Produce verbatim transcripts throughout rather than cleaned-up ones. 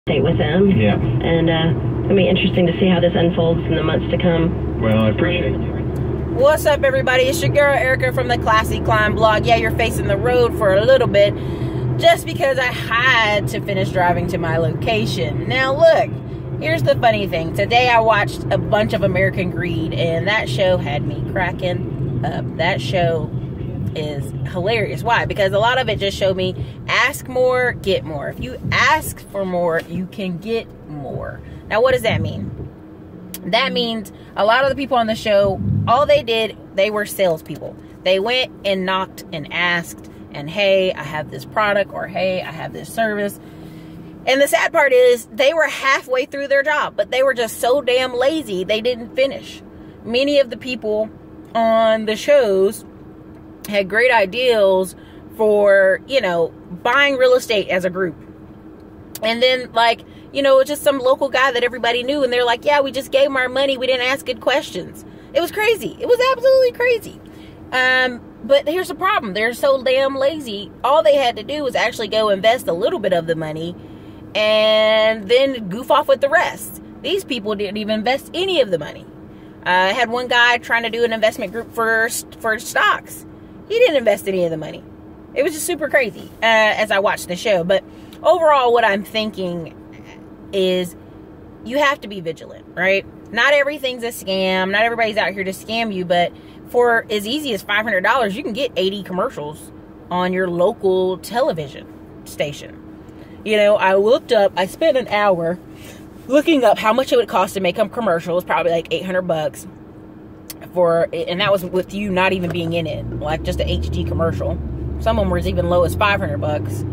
with them. Yeah. And uh, it'll be interesting to see how this unfolds in the months to come. Well, I appreciate you. What's up, everybody? It's your girl Erica from the Classy Climb blog. Yeah, you're facing the road for a little bit just because I had to finish driving to my location. Now, look, here's the funny thing. Today I watched a bunch of American Greed, and that show had me cracking up. That show is hilarious. Why? Because a lot of it just showed me ask more, get more. If you ask for more, you can get more. Now, what does that mean? That means a lot of the people on the show, all they did, they were salespeople. They went and knocked and asked, and hey, I have this product, or hey, I have this service. And the sad part is they were halfway through their job, but they were just so damn lazy they didn't finish. Many of the people on the shows had great ideals for, you know, buying real estate as a group. And then, like, you know, just some local guy that everybody knew, and they're like, yeah, we just gave them our money. We didn't ask good questions. It was crazy. It was absolutely crazy. Um, but here's the problem. They're so damn lazy. All they had to do was actually go invest a little bit of the money and then goof off with the rest. These people didn't even invest any of the money. Uh, I had one guy trying to do an investment group for, for stocks. He didn't invest any of the money. It was just super crazy uh, as I watched the show. But overall, what I'm thinking is you have to be vigilant, right? Not everything's a scam. Not everybody's out here to scam you. But for as easy as five hundred dollars, you can get eighty commercials on your local television station. You know, I looked up, I spent an hour looking up how much it would cost to make a commercial. It's probably like eight hundred bucks. For, and that was with you not even being in it, like just an H D commercial. Some of them were as even low as five hundred bucks.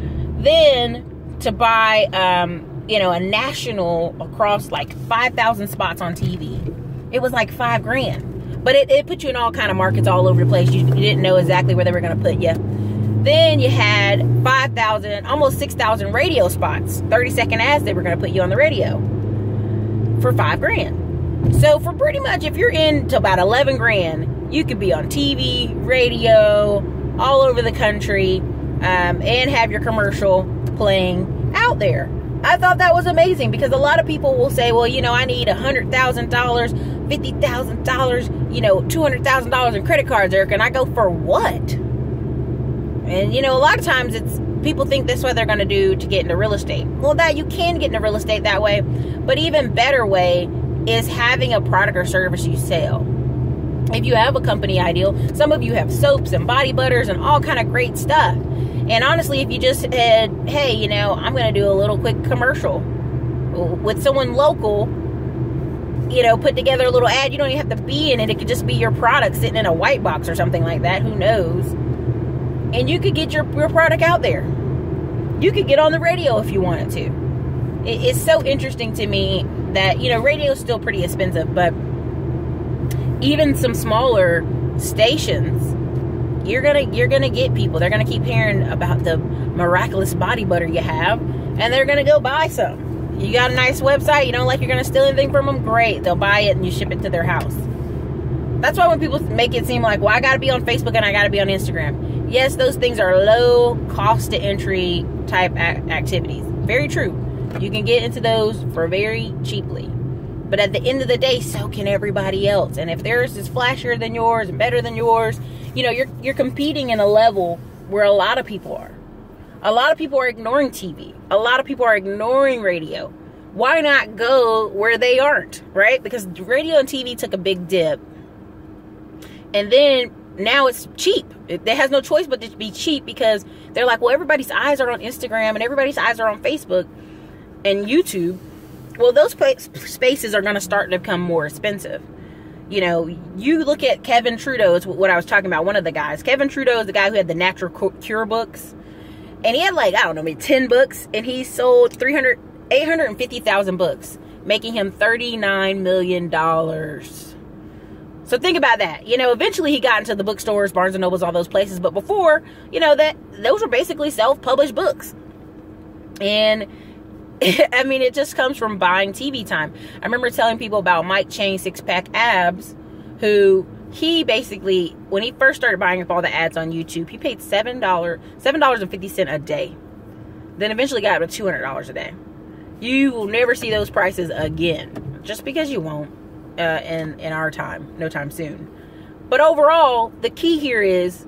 Then to buy, um, you know, a national across like five thousand spots on T V, it was like five grand. But it, it put you in all kind of markets all over the place. You, you didn't know exactly where they were going to put you. Then you had five thousand, almost six thousand radio spots, thirty second ads they were going to put you on the radio for five grand. So for pretty much, if you're into about eleven grand, you could be on T V, radio, all over the country, um, and have your commercial playing out there. I thought that was amazing because a lot of people will say, well, you know, I need one hundred thousand dollars, fifty thousand dollars, you know, two hundred thousand dollars in credit cards, Erica. And I go, for what? And, you know, a lot of times it's people think that's what they're going to do to get into real estate. Well, that you can get into real estate that way. But even better way is having a product or service you sell. If you have a company ideal, some of you have soaps and body butters and all kind of great stuff. And honestly, if you just said, hey, you know, I'm going to do a little quick commercial with someone local, you know, put together a little ad, you don't even have to be in it. It could just be your product sitting in a white box or something like that. Who knows? And you could get your, your product out there. You could get on the radio if you wanted to. It, it's so interesting to me that, you know, radio is still pretty expensive, but even some smaller stations, you're gonna you're gonna get people. They're gonna keep hearing about the miraculous body butter you have, and they're gonna go buy some. You got a nice website, you don't like you're gonna steal anything from them, great. They'll buy it and you ship it to their house. That's why when people make it seem like, well, I gotta be on Facebook and I gotta be on Instagram. Yes, those things are low cost to entry type activities. Very true. You can get into those for very cheaply. But at the end of the day, so can everybody else. And if theirs is flashier than yours and better than yours, you know, you're you're competing in a level where a lot of people are. A lot of people are ignoring T V. A lot of people are ignoring radio. Why not go where they aren't, right? Because radio and T V took a big dip. And then now it's cheap. It, it has no choice but to be cheap because they're like, well, everybody's eyes are on Instagram and everybody's eyes are on Facebook and YouTube. Well, those spaces are going to start to become more expensive. You know, you look at Kevin Trudeau, is what I was talking about, one of the guys. Kevin Trudeau is the guy who had the Natural Cure books. And he had like, I don't know, maybe ten books. And he sold three hundred, eight hundred fifty thousand books, making him thirty-nine million dollars. So think about that. You know, eventually he got into the bookstores, Barnes and Nobles, all those places. But before, you know, that those were basically self-published books. And I mean, it just comes from buying T V time. I remember telling people about Mike Chang Six Pack Abs, who he basically, when he first started buying up all the ads on YouTube, he paid seven dollars, seven dollars and fifty cents a day. Then eventually got up to two hundred dollars a day. You will never see those prices again, just because you won't uh, in, in our time, no time soon. But overall, the key here is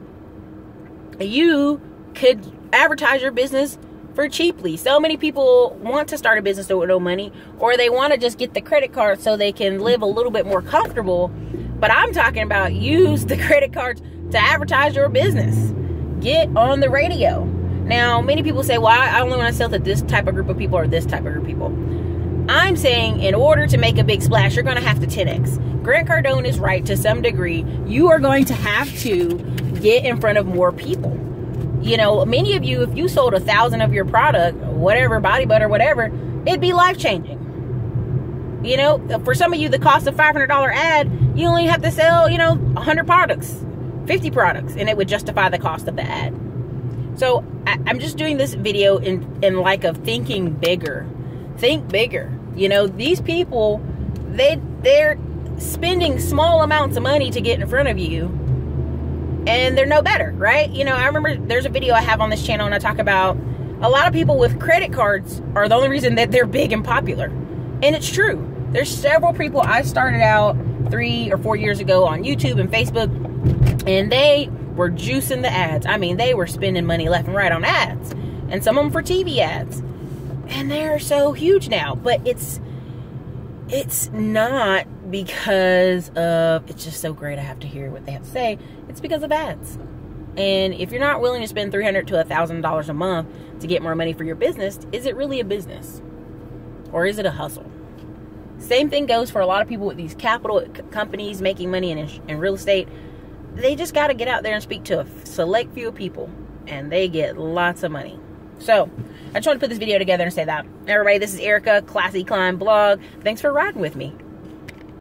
you could advertise your business for cheaply. So many people want to start a business with no money, or they want to just get the credit card so they can live a little bit more comfortable. But I'm talking about use the credit cards to advertise your business. Get on the radio. Now, many people say, well, I only want to sell to this type of group of people or this type of group of people. I'm saying in order to make a big splash, you're going to have to ten X. Grant Cardone is right to some degree. You are going to have to get in front of more people. You know, many of you, if you sold a thousand of your product, whatever, body butter, whatever, it'd be life-changing. You know, for some of you, the cost of five hundred dollar ad, you only have to sell, you know, one hundred products, fifty products, and it would justify the cost of the ad. So I, I'm just doing this video in, in like of thinking bigger. Think bigger. You know, these people, they, they're spending small amounts of money to get in front of you, and they're no better, right? You know, I remember there's a video I have on this channel, and I talk about a lot of people with credit cards are the only reason that they're big and popular. And it's true. There's several people I started out three or four years ago on YouTube and Facebook, and they were juicing the ads. I mean, they were spending money left and right on ads, and some of them for T V ads. And they're so huge now, but it's it's not because of it's just so great I have to hear what they have to say. It's because of ads. And if you're not willing to spend three hundred to a thousand dollars a month to get more money for your business, is it really a business, or is it a hustle? Same thing goes for a lot of people with these capital companies making money in, in real estate. They just got to get out there and speak to a select few people, and they get lots of money. So I just want to put this video together and say that. Everybody, this is Erica, Classy Climb Blog. Thanks for riding with me.